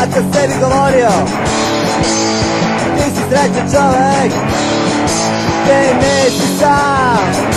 kad sam sebi govorio ti si srećan čovek, te nisi sam.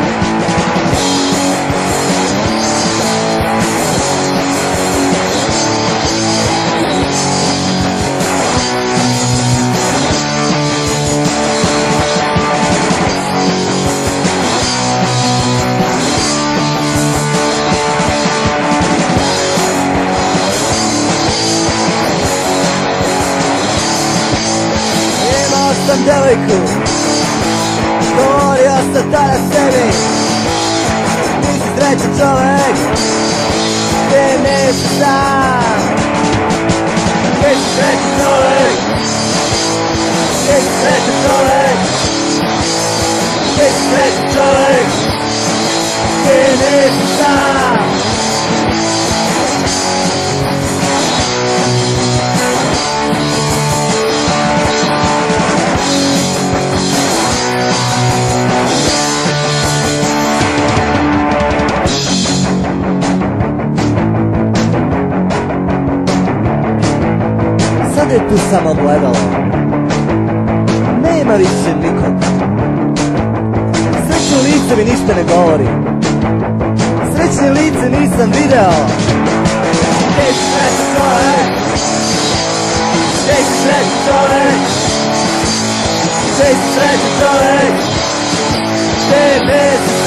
Sam devojku, govorio sam tada sebi, ti si srećan čovek, te nisi sam. Ti si srećan čovek, ti si srećan čovek, ti si srećan čovek, te nisi sam. Sad je tu samo gledalo, nema više nikog. Srećno lice mi ništa ne govori, srećne lice nisam video. Ti si srećan čovek, ti si srećan čovek, ti si srećan čovek, te nisi